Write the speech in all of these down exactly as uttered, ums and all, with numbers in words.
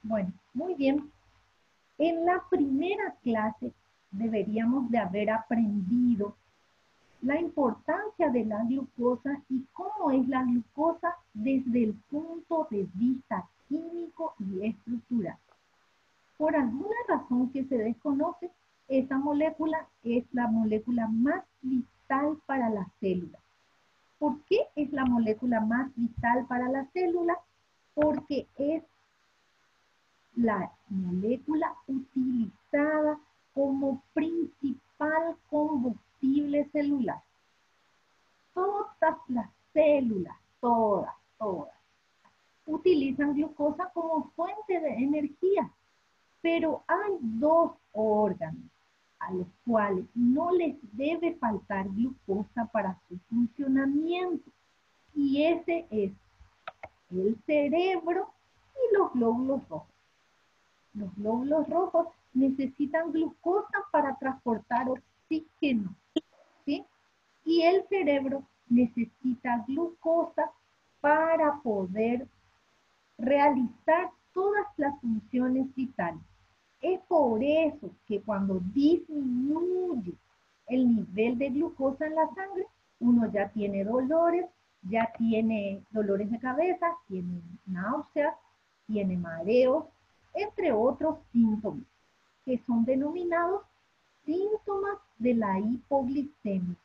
Bueno, muy bien. En la primera clase deberíamos de haber aprendido la importancia de la glucosa y cómo es la glucosa desde el punto de vista químico y estructural. Por alguna razón que se desconoce, esa molécula es la molécula más vital para la célula. ¿Por qué es la molécula más vital para la célula? Porque es la molécula utilizada como principal combustible celular. Todas las células, todas, todas, utilizan glucosa como fuente de energía, pero hay dos órganos a los cuales no les debe faltar glucosa para su funcionamiento, y ese es el cerebro y los glóbulos rojos. Los glóbulos rojos necesitan glucosa para transportar oxígeno, ¿sí? Y el cerebro necesita glucosa para poder realizar todas las funciones vitales. Es por eso que cuando disminuye el nivel de glucosa en la sangre, uno ya tiene dolores, ya tiene dolores de cabeza, tiene náuseas, tiene mareos, entre otros síntomas, que son denominados síntomas de la hipoglicemia.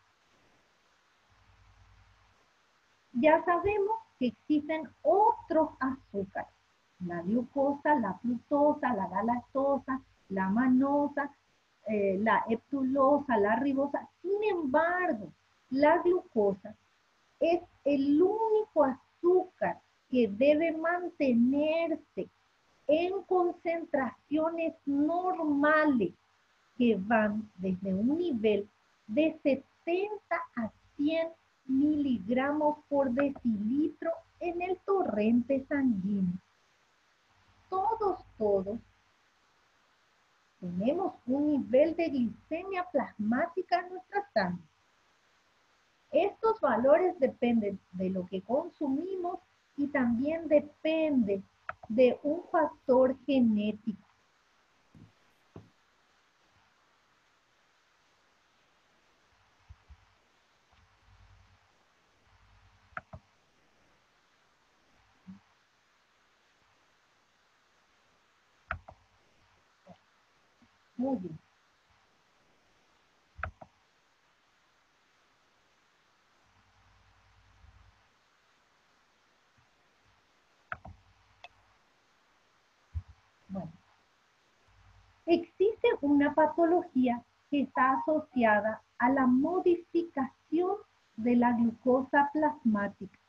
Ya sabemos que existen otros azúcares, la glucosa, la fructosa, la galactosa, la manosa, eh, la heptulosa, la ribosa. Sin embargo, la glucosa es el único azúcar que debe mantenerse en concentraciones normales que van desde un nivel de setenta a cien miligramos por decilitro en el torrente sanguíneo. Todos, todos tenemos un nivel de glicemia plasmática en nuestra sangre. Estos valores dependen de lo que consumimos y también depende de un factor genético. Muy bien. Bueno, existe una patología que está asociada a la modificación de la glucosa plasmática.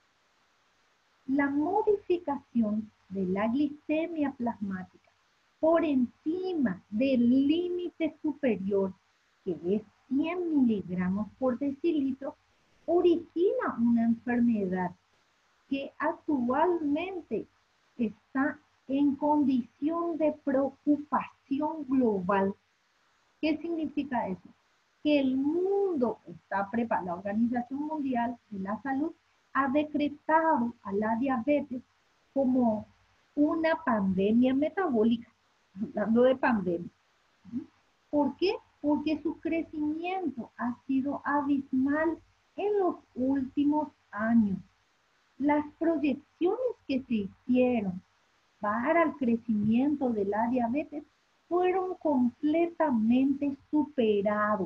La modificación de la glicemia plasmática por encima del límite superior, que es cien miligramos por decilitro, origina una enfermedad que actualmente está en condición de preocupación global. ¿Qué significa eso? Que el mundo está preparado, la Organización Mundial de la Salud ha decretado a la diabetes como una pandemia metabólica, hablando de pandemia. ¿Por qué? Porque su crecimiento ha sido abismal en los últimos años. Las proyecciones que se hicieron para el crecimiento de la diabetes fueron completamente superados.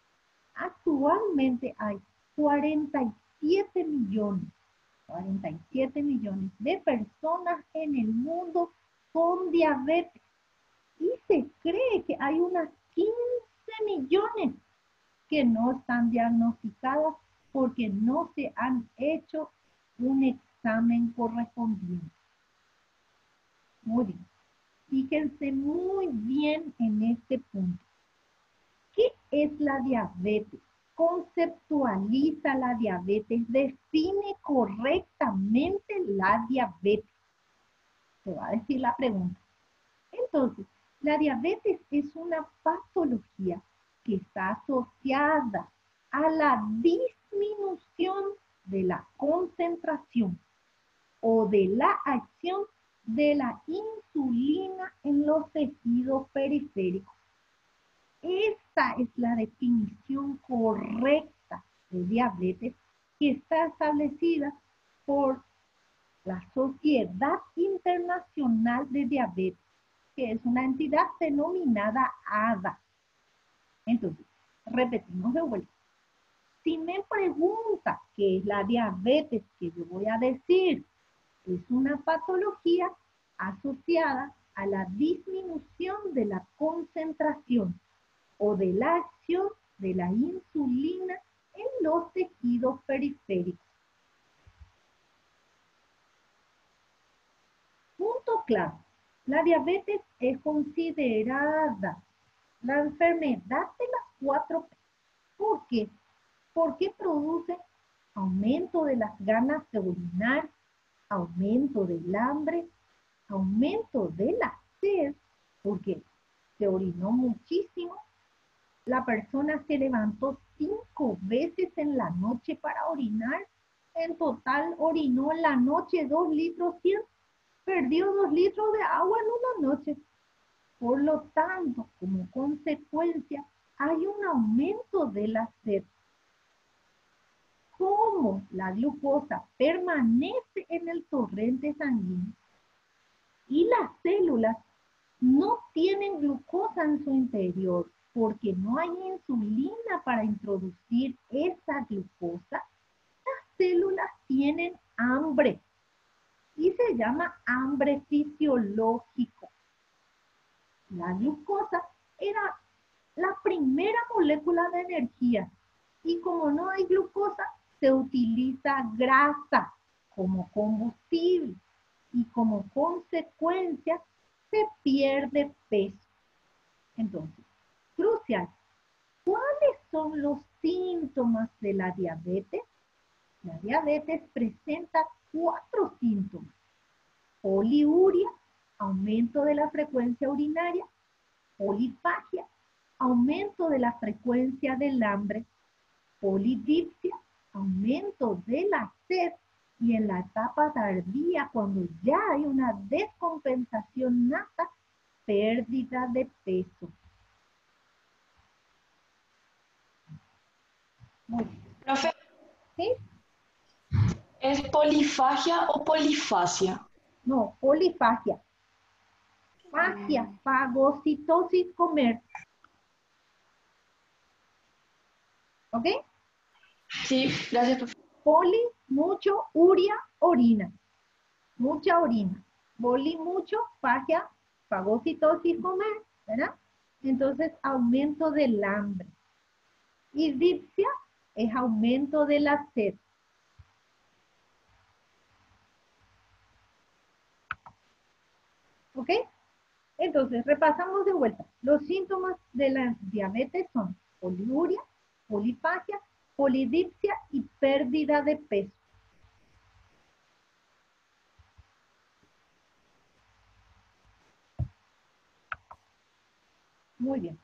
Actualmente hay cuarenta y siete millones, cuarenta y siete millones de personas en el mundo con diabetes y se cree que hay unas quince millones que no están diagnosticadas porque no se han hecho un examen correspondiente. Muy bien. Fíjense muy bien en este punto. ¿Qué es la diabetes? Conceptualiza la diabetes, define correctamente la diabetes. Se va a decir la pregunta. Entonces, la diabetes es una patología que está asociada a la disminución de la concentración o de la acción de la insulina en los tejidos periféricos. Esta es la definición correcta de diabetes que está establecida por la Sociedad Internacional de Diabetes, que es una entidad denominada A D A. Entonces, repetimos de vuelta. Si me pregunta qué es la diabetes, que yo voy a decir, es una patología asociada a la disminución de la concentración o de la acción de la insulina en los tejidos periféricos. Punto clave. La diabetes es considerada la enfermedad de las cuatro P. ¿Por qué? Porque produce aumento de las ganas de orinar, aumento del hambre, aumento de la sed, porque se orinó muchísimo. La persona se levantó cinco veces en la noche para orinar. En total orinó en la noche dos litros cien. Perdió dos litros de agua en una noche. Por lo tanto, como consecuencia, hay un aumento de la sed. Como la glucosa permanece en el torrente sanguíneo y las células no tienen glucosa en su interior porque no hay insulina para introducir esa glucosa, las células tienen hambre y se llama hambre fisiológico. La glucosa era la primera molécula de energía y como no hay glucosa, se utiliza grasa como combustible y como consecuencia se pierde peso. Entonces, crucial, ¿cuáles son los síntomas de la diabetes? La diabetes presenta cuatro síntomas: poliuria, aumento de la frecuencia urinaria; polifagia, aumento de la frecuencia del hambre; polidipsia, aumento de la sed; y en la etapa tardía, cuando ya hay una descompensación nata, pérdida de peso. Muy bien. Profe, ¿Sí? ¿es polifagia o polifasia? No, polifagia. Fagia, fagocitosis, comer. ¿Ok? Sí, gracias, profe. Poli, mucho, uria, orina. Mucha orina. Poli, mucho, fagia, fagocitosis, comer, ¿verdad? Entonces, aumento del hambre. Y dipsia es aumento de la sed. ¿Ok? Entonces, repasamos de vuelta. Los síntomas de la diabetes son poliuria, polifagia, polidipsia y pérdida de peso. Muy bien.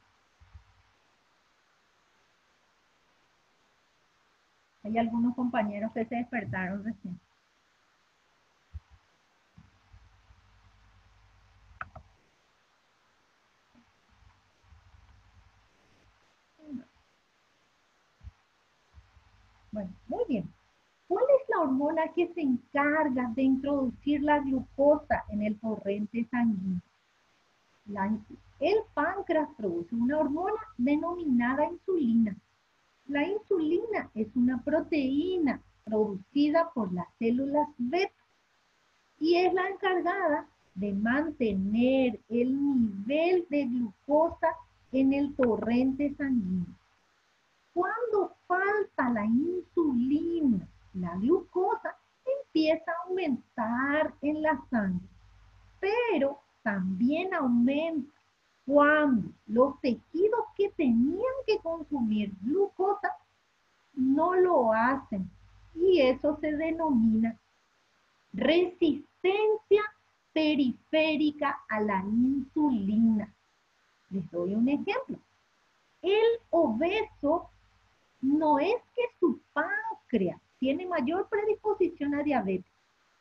Hay algunos compañeros que se despertaron recién. Bueno, muy bien. ¿Cuál es la hormona que se encarga de introducir la glucosa en el torrente sanguíneo? La, el páncreas produce una hormona denominada insulina. La insulina es una proteína producida por las células beta y es la encargada de mantener el nivel de glucosa en el torrente sanguíneo. Cuando falta la insulina, la glucosa empieza a aumentar en la sangre, pero también aumenta cuando los tejidos que tenían que consumir glucosa no lo hacen, y eso se denomina resistencia periférica a la insulina. Les doy un ejemplo. El obeso no es que su páncreas tiene mayor predisposición a diabetes,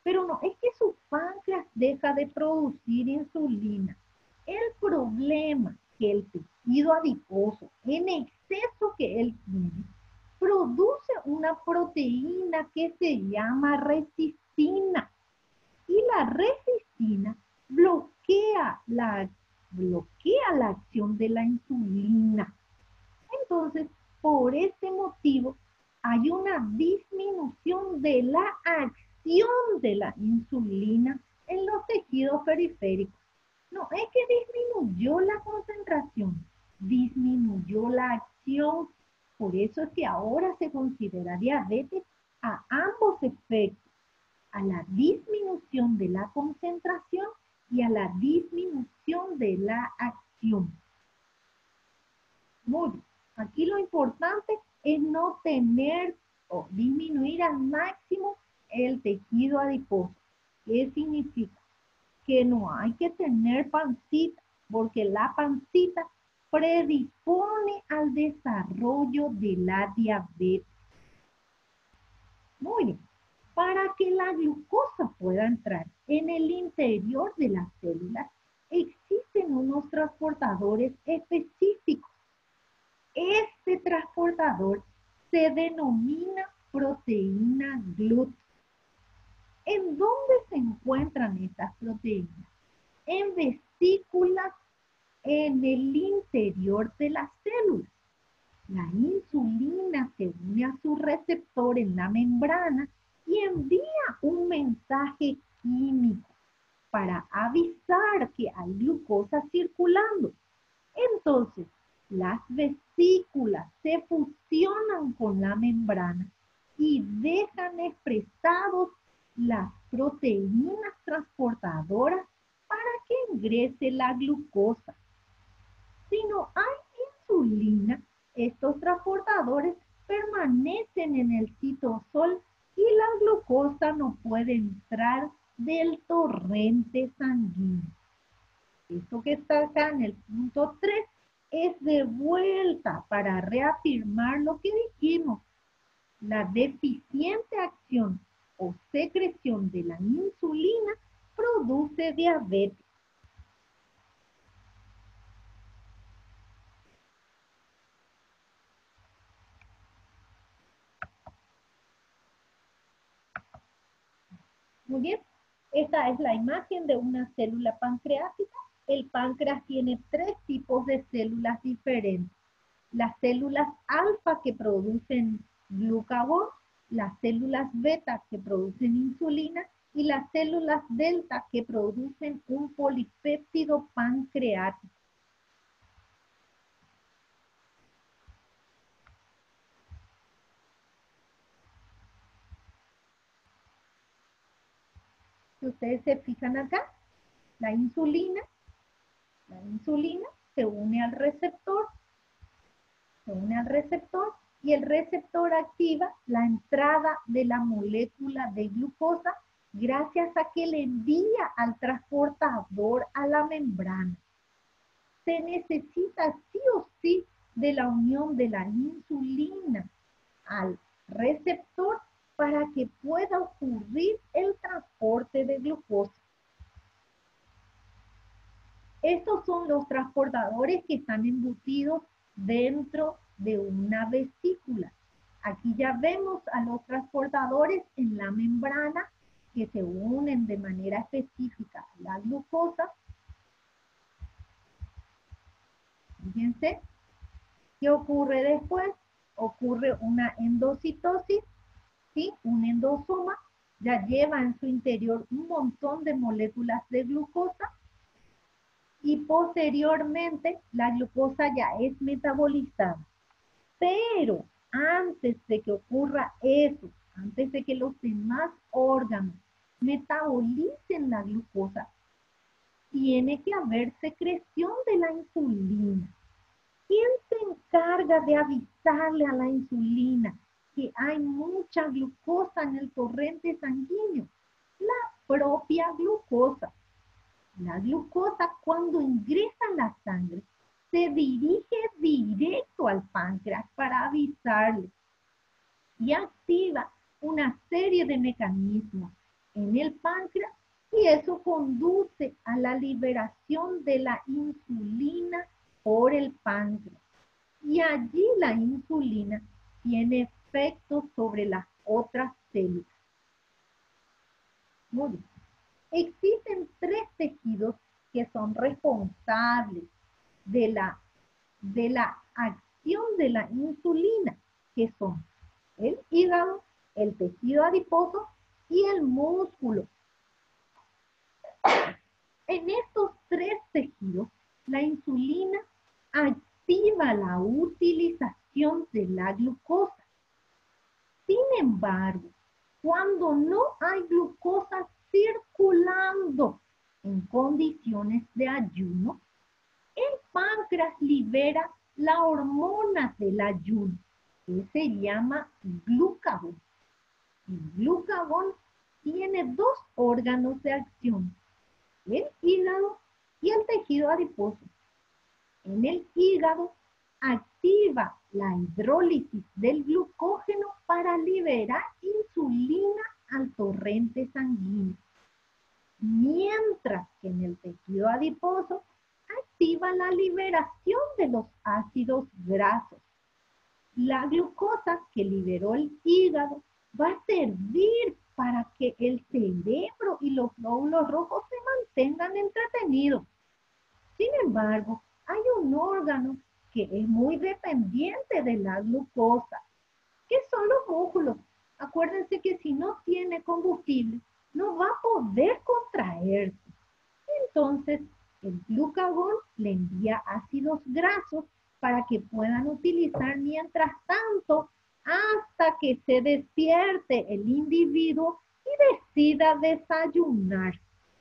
Pero no es que su páncreas deja de producir insulina. El problema es que el tejido adiposo, en exceso que él tiene, produce una proteína que se llama resistina. Y la resistina bloquea la, bloquea la acción de la insulina. Entonces, por ese motivo, hay una disminución de la acción de la insulina en los tejidos periféricos. No es que disminuyó la concentración, disminuyó la acción. Por eso es que ahora se considera diabetes a ambos efectos, a la disminución de la concentración y a la disminución de la acción. Muy bien. Aquí lo importante es no tener o disminuir al máximo el tejido adiposo. ¿Qué significa? Que no hay que tener pancita, porque la pancita predispone al desarrollo de la diabetes. Muy bien. Para que la glucosa pueda entrar en el interior de las células, existen unos transportadores específicos. Este transportador se denomina proteína GLUT. ¿En dónde se encuentran estas proteínas? En vesículas en el interior de las células. La insulina se une a su receptor en la membrana y envía un mensaje químico para avisar que hay glucosa circulando. Entonces, las vesículas se fusionan con la membrana y dejan expresados las proteínas transportadoras para que ingrese la glucosa. Si no hay insulina, estos transportadores permanecen en el citosol y la glucosa no puede entrar del torrente sanguíneo. Esto que está acá en el punto tres es de vuelta para reafirmar lo que dijimos. La deficiente acción o secreción de la insulina produce diabetes. Muy bien, esta es la imagen de una célula pancreática. El páncreas tiene tres tipos de células diferentes. Las células alfa que producen glucagón, las células beta que producen insulina y las células delta que producen un polipéptido pancreático. Si ustedes se fijan acá, la insulina, la insulina se une al receptor, se une al receptor y el receptor activa la entrada de la molécula de glucosa gracias a que le envía al transportador a la membrana. Se necesita sí o sí de la unión de la insulina al receptor para que pueda ocurrir el transporte de glucosa. Estos son los transportadores que están embutidos dentro de una vesícula. Aquí ya vemos a los transportadores en la membrana que se unen de manera específica a la glucosa. Fíjense, ¿qué ocurre después? Ocurre una endocitosis, ¿sí? Un endosoma ya lleva en su interior un montón de moléculas de glucosa y posteriormente la glucosa ya es metabolizada. Pero antes de que ocurra eso, antes de que los demás órganos metabolicen la glucosa, tiene que haber secreción de la insulina. ¿Quién se encarga de avisarle a la insulina que hay mucha glucosa en el torrente sanguíneo? La propia glucosa. La glucosa, cuando ingresa a la sangre, se dirige directo al páncreas para avisarle y activa una serie de mecanismos en el páncreas y eso conduce a la liberación de la insulina por el páncreas. Y allí la insulina tiene efectos sobre las otras células. Muy bien. Existen tres tejidos que son responsables de la, de la acción de la insulina, que son el hígado, el tejido adiposo y el músculo. En estos tres tejidos, la insulina activa la utilización de la glucosa. Sin embargo, cuando no hay glucosa circulando en condiciones de ayuno, el páncreas libera la hormona del ayuno, que se llama glucagón. El glucagón tiene dos órganos de acción, el hígado y el tejido adiposo. En el hígado activa la hidrólisis del glucógeno para liberar insulina al torrente sanguíneo, mientras que en el tejido adiposo activa la liberación de los ácidos grasos. La glucosa que liberó el hígado va a servir para que el cerebro y los glóbulos rojos se mantengan entretenidos. Sin embargo, hay un órgano que es muy dependiente de la glucosa, que son los músculos. Acuérdense que si no tiene combustible, no va a poder contraerse. Entonces, el glucagón le envía ácidos grasos para que puedan utilizar mientras tanto hasta que se despierte el individuo y decida desayunar.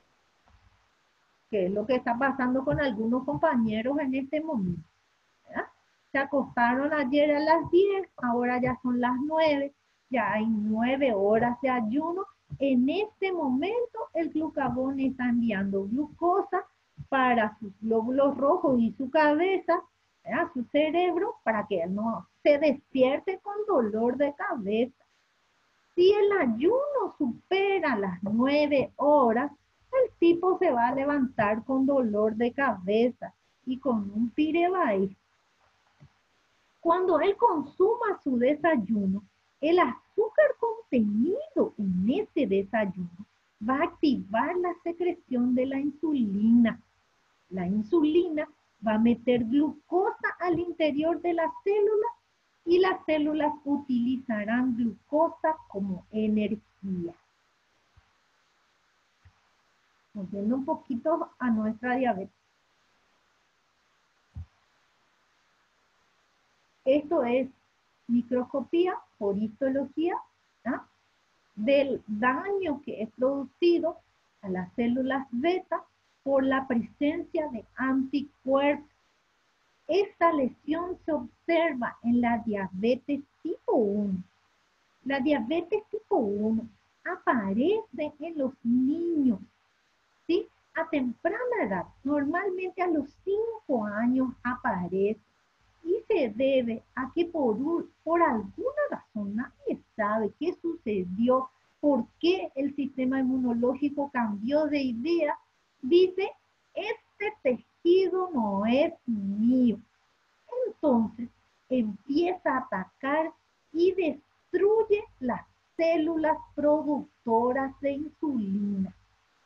Que es lo que está pasando con algunos compañeros en este momento. ¿Verdad? Se acostaron ayer a las diez, ahora ya son las nueve, ya hay nueve horas de ayuno. En este momento el glucagón está enviando glucosa para sus glóbulos rojos y su cabeza, ¿verdad? Su cerebro, para que no se despierte con dolor de cabeza. Si el ayuno supera las nueve horas, el tipo se va a levantar con dolor de cabeza y con un pirebaí. Cuando él consuma su desayuno, el azúcar contenido en ese desayuno va a activar la secreción de la insulina. La insulina va a meter glucosa al interior de las células y las células utilizarán glucosa como energía. Volviendo un poquito a nuestra diabetes. Esto es microscopía por histología, ¿ah? Del daño que es producido a las células beta por la presencia de anticuerpos. Esta lesión se observa en la diabetes tipo uno. La diabetes tipo uno aparece en los niños, ¿sí? A temprana edad, normalmente a los cinco años aparece. Y se debe a que por, por alguna razón nadie sabe qué sucedió, por qué el sistema inmunológico cambió de idea. Dice, este tejido no es mío. Entonces empieza a atacar y destruye las células productoras de insulina.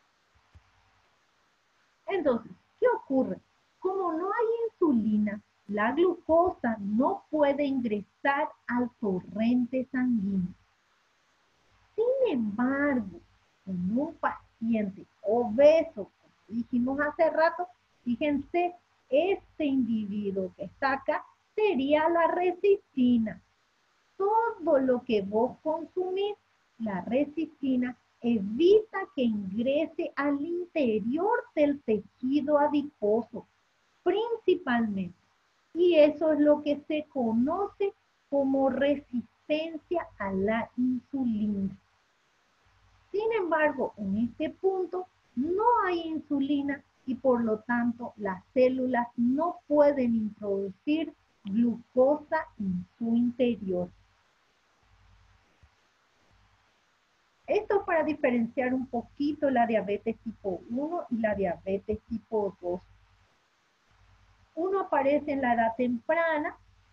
Entonces, ¿qué ocurre? Como no hay insulina, la glucosa no puede ingresar al torrente sanguíneo. Sin embargo, en un paciente obeso, como dijimos hace rato, fíjense, este individuo que está acá sería la resistina. Todo lo que vos consumís, la resistina evita que ingrese al interior del tejido adiposo, principalmente. Y eso es lo que se conoce como resistencia a la insulina. Sin embargo, en este punto no hay insulina y por lo tanto las células no pueden introducir glucosa en su interior. Esto es para diferenciar un poquito la diabetes tipo uno y la diabetes tipo dos. Uno aparece en la edad temprana.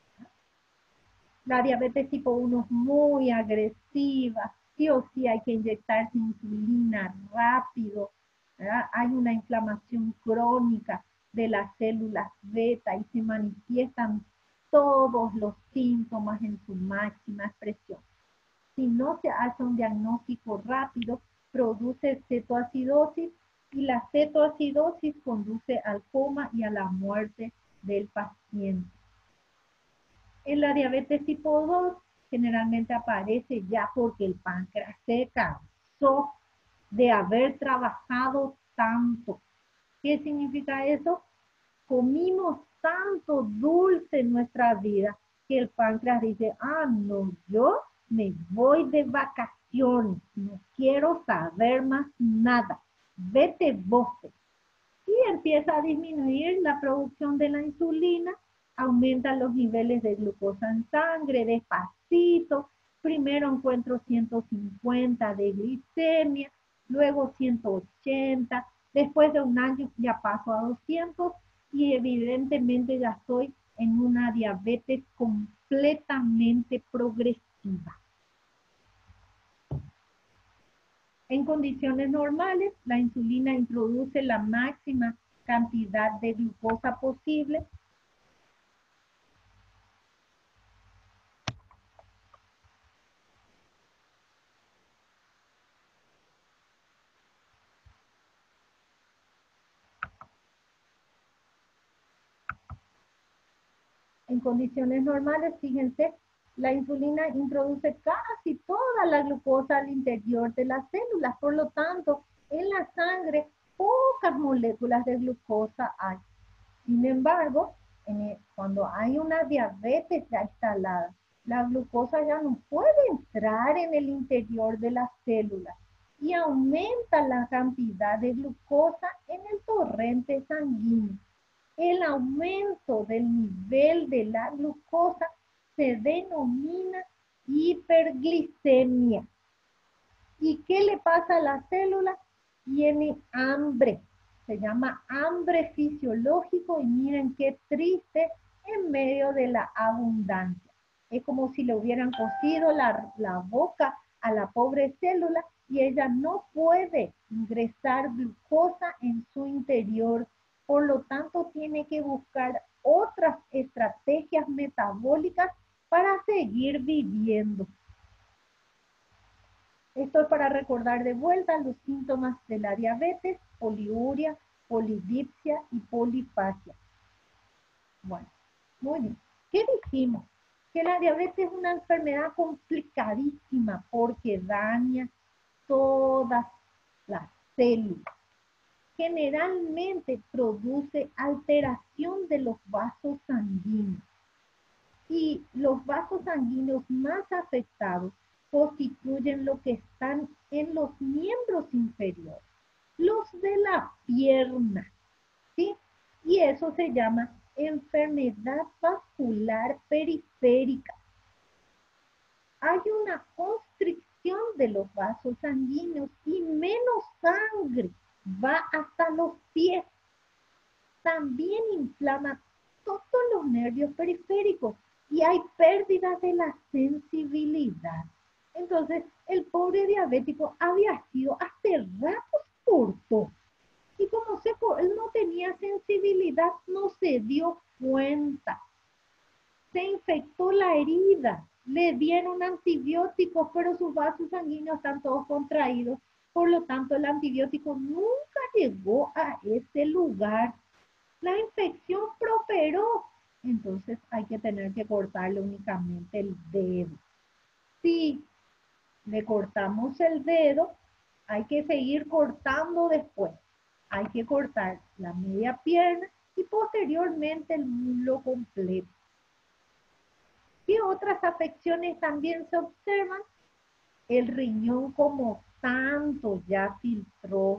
La diabetes tipo uno es muy agresiva, sí o sí hay que inyectarse insulina rápido, ¿verdad? Hay una inflamación crónica de las células beta y se manifiestan todos los síntomas en su máxima expresión. Si no se hace un diagnóstico rápido, produce cetoacidosis y la cetoacidosis conduce al coma y a la muerte del paciente. En la diabetes tipo dos generalmente aparece ya porque el páncreas se cansó de haber trabajado tanto. ¿Qué significa eso? Comimos tanto dulce en nuestra vida que el páncreas dice, ah, no, yo me voy de vacaciones, no quiero saber más nada, vete vos. Y empieza a disminuir la producción de la insulina, aumentan los niveles de glucosa en sangre despacito, primero encuentro ciento cincuenta de glicemia, luego ciento ochenta, después de un año ya paso a doscientos y evidentemente ya estoy en una diabetes completamente progresiva. En condiciones normales, la insulina introduce la máxima cantidad de glucosa posible. En condiciones normales, fíjense, la insulina introduce casi toda la glucosa al interior de las células. Por lo tanto, en la sangre, pocas moléculas de glucosa hay. Sin embargo, en el, cuando hay una diabetes ya instalada, la glucosa ya no puede entrar en el interior de las células y aumenta la cantidad de glucosa en el torrente sanguíneo. El aumento del nivel de la glucosa se denomina hiperglicemia. ¿Y qué le pasa a la célula? Tiene hambre. Se llama hambre fisiológico y miren qué triste en medio de la abundancia. Es como si le hubieran cosido la, la boca a la pobre célula y ella no puede ingresar glucosa en su interior. Por lo tanto, tiene que buscar otras estrategias metabólicas para seguir viviendo. Esto es para recordar de vuelta los síntomas de la diabetes: poliuria, polidipsia y polifagia. Bueno, muy bien. ¿Qué dijimos? Que la diabetes es una enfermedad complicadísima porque daña todas las células. Generalmente produce alteración de los vasos sanguíneos. Y los vasos sanguíneos más afectados constituyen lo que están en los miembros inferiores, los de la pierna, ¿sí? Y eso se llama enfermedad vascular periférica. Hay una constricción de los vasos sanguíneos y menos sangre va hasta los pies. También inflama todos los nervios periféricos y hay pérdida de la sensibilidad. Entonces, el pobre diabético había sido hace rato corto. Y como se, él no tenía sensibilidad, no se dio cuenta. Se infectó la herida, le dieron antibióticos, pero sus vasos sanguíneos están todos contraídos. Por lo tanto, el antibiótico nunca llegó a ese lugar. La infección prosperó, entonces hay que tener que cortarle únicamente el dedo. Si le cortamos el dedo, hay que seguir cortando después. Hay que cortar la media pierna y posteriormente el muslo completo. ¿Qué otras afecciones también se observan? El riñón como tanto ya filtró.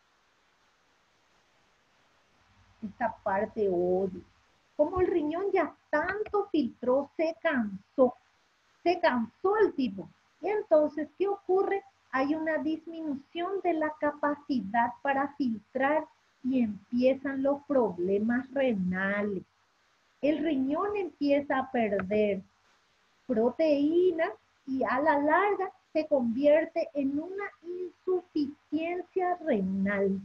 Esta parte odio. Como el riñón ya tanto filtró, se cansó. Se cansó el tipo. Y entonces, ¿qué ocurre? hay una disminución de la capacidad para filtrar y empiezan los problemas renales. El riñón empieza a perder proteínas y a la larga se convierte en una insuficiencia renal.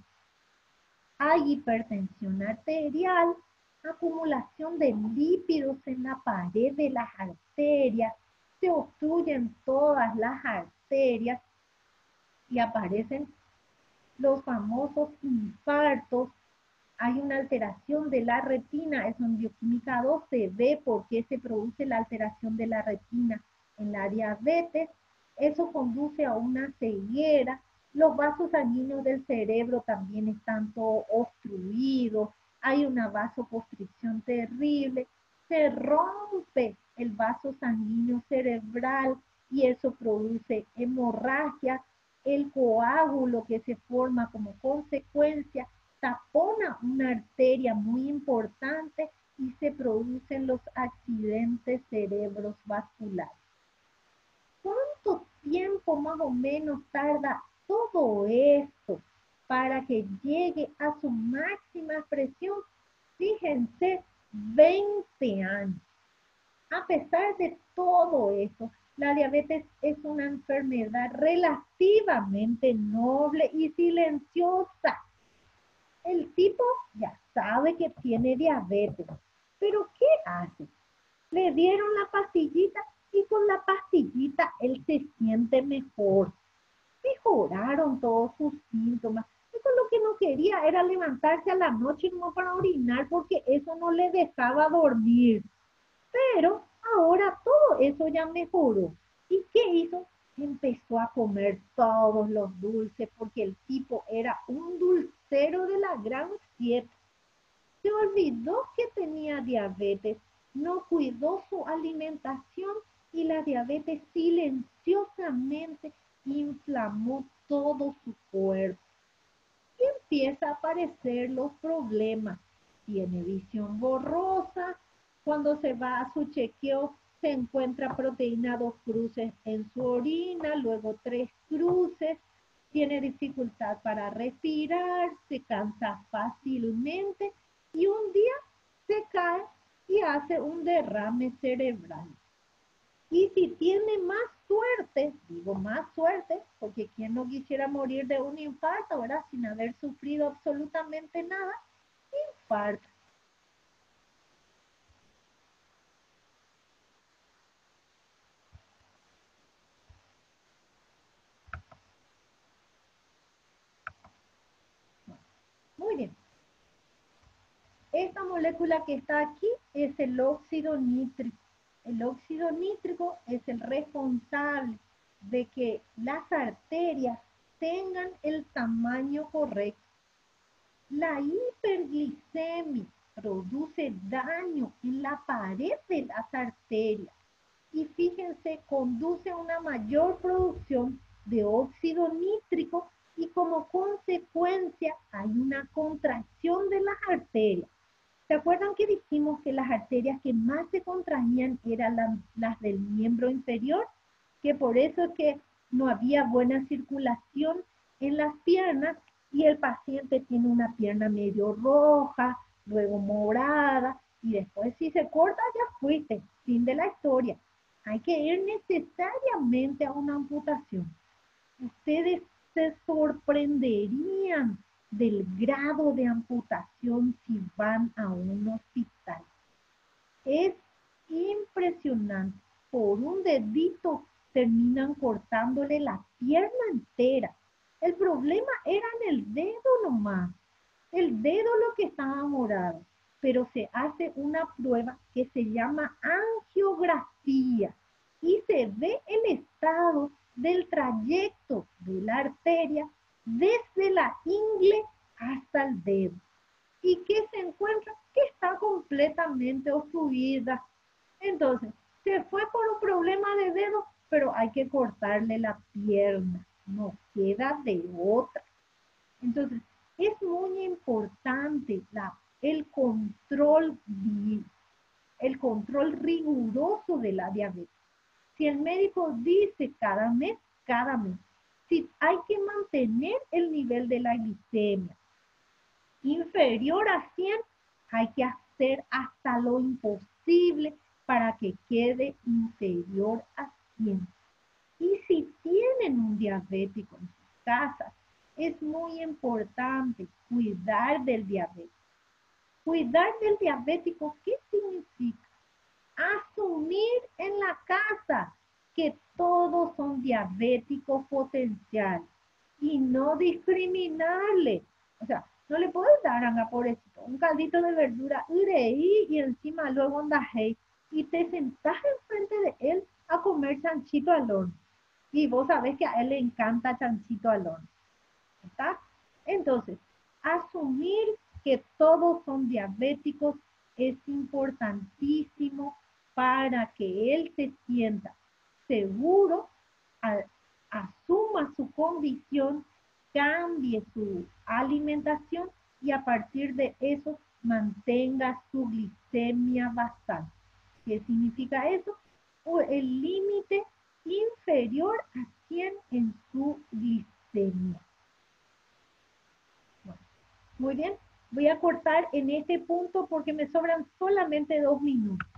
Hay hipertensión arterial, acumulación de lípidos en la pared de las arterias, se obstruyen todas las arterias y aparecen los famosos infartos. Hay una alteración de la retina, eso en bioquímica dos se ve por qué se produce la alteración de la retina en la diabetes. Eso conduce a una ceguera. Los vasos sanguíneos del cerebro también están todos obstruidos. Hay una vasoconstricción terrible. Se rompe el vaso sanguíneo cerebral y eso produce hemorragia. El coágulo que se forma como consecuencia tapona una arteria muy importante y se producen los accidentes cerebrovasculares. ¿Cuánto tiempo más o menos tarda todo esto para que llegue a su máxima expresión? Fíjense, veinte años. A pesar de todo esto, la diabetes es una enfermedad relativamente noble y silenciosa. El tipo ya sabe que tiene diabetes, pero ¿qué hace? Le dieron la pastillita y con la pastillita él se siente mejor. Mejoraron todos sus síntomas. Eso lo que no quería era levantarse a la noche no para orinar porque eso no le dejaba dormir. Pero ahora todo eso ya mejoró. ¿Y qué hizo? Empezó a comer todos los dulces porque el tipo era un dulcero de la gran siete. Se olvidó que tenía diabetes, no cuidó su alimentación y la diabetes silenciosamente inflamó todo su cuerpo. Y empieza a aparecer los problemas. Tiene visión borrosa. Cuando se va a su chequeo, se encuentra proteína dos cruces en su orina, luego tres cruces. Tiene dificultad para respirar, se cansa fácilmente y un día se cae y hace un derrame cerebral. Y si tiene más suerte, digo más suerte, porque quien no quisiera morir de un infarto, ¿verdad? Sin haber sufrido absolutamente nada, infarto. Muy bien. Esta molécula que está aquí es el óxido nítrico. El óxido nítrico es el responsable de que las arterias tengan el tamaño correcto. La hiperglicemia produce daño en la pared de las arterias y fíjense, conduce a una mayor producción de óxido nítrico y como consecuencia hay una contracción de las arterias. ¿Se acuerdan que dijimos que las arterias que más se contraían eran la, las del miembro inferior? Que por eso es que no había buena circulación en las piernas y el paciente tiene una pierna medio roja, luego morada y después si se corta ya fuiste, fin de la historia. Hay que ir necesariamente a una amputación. Ustedes se sorprenderían del grado de amputación si van a un hospital. Es impresionante. Por un dedito terminan cortándole la pierna entera. El problema era en el dedo nomás. El dedo lo que estaba morado. Pero se hace una prueba que se llama angiografía y se ve el estado del trayecto de la arteria desde la ingle hasta el dedo. ¿Y qué se encuentra? Que está completamente obstruida. Entonces, se fue por un problema de dedo, pero hay que cortarle la pierna. No queda de otra. Entonces, es muy importante la, el control, el control riguroso de la diabetes. Si el médico dice cada mes, cada mes. Si hay que mantener el nivel de la glicemia inferior a cien, hay que hacer hasta lo imposible para que quede inferior a cien. Y si tienen un diabético en sus casas, es muy importante cuidar del diabético. Cuidar del diabético, ¿qué significa? Asumir en la casa que todos son diabéticos potenciales y no discriminarle. O sea, no le puedes dar, anga, pobrecito, un caldito de verdura, ureí, y encima luego andajé, y te sentás enfrente de él a comer chanchito al horno. Y vos sabés que a él le encanta chanchito al horno. ¿Está? Entonces, asumir que todos son diabéticos es importantísimo para que él se sienta seguro, a, asuma su condición, cambie su alimentación y a partir de eso mantenga su glicemia basal. ¿Qué significa eso? O el límite inferior a cien en su glicemia. Bueno, muy bien, voy a cortar en este punto porque me sobran solamente dos minutos.